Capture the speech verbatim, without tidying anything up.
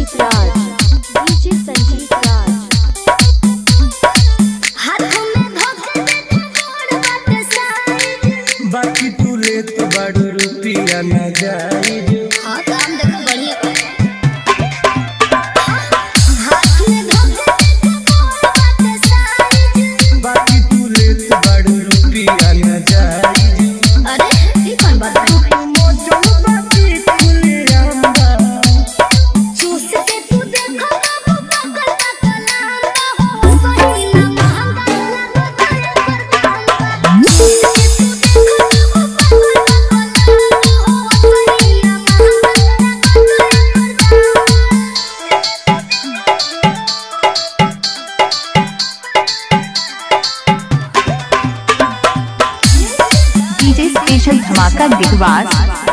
Sanjeet Raj, DJ Sanjeet Raj. हाथों में धोखे देखे गोड़ बाटे साइज, बाकी तू ले तो बड़ रुपया न जाई। हाँ काम देखो बढ़िया। हाथ में धोखे देखे गोड़ बाटे साइज, बाकी तू ले तो बड़ रुपया न जाई। अरे ये कौन बात है? डीजे स्पेशल धमाका दिगवास।